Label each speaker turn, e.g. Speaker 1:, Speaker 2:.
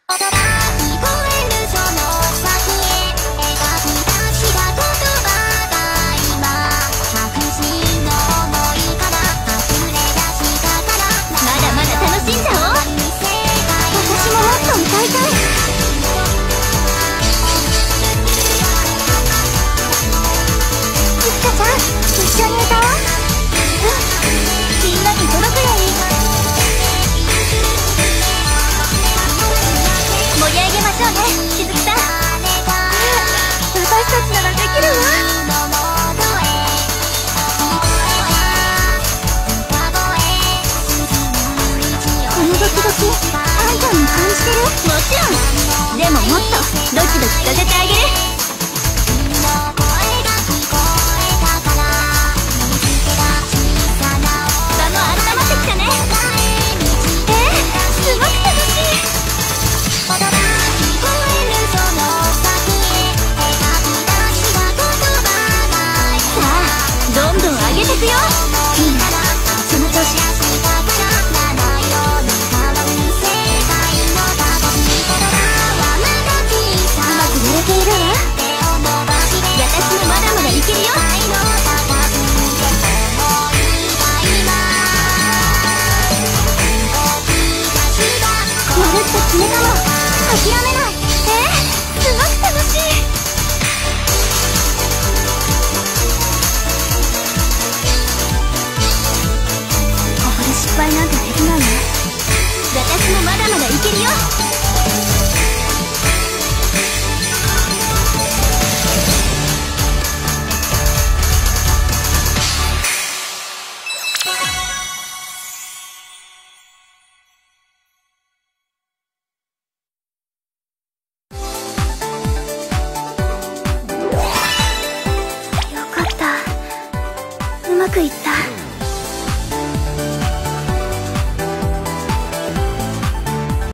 Speaker 1: でももっとドキドキさせてあげる。場も温まってきたね。すごく楽しい。さあどんどん上げてくよ。いいな、その調子。決めたもん、諦めない。すごく楽しい。ここで失敗なんてできないね。私もまだまだいけるよ。うまくいった。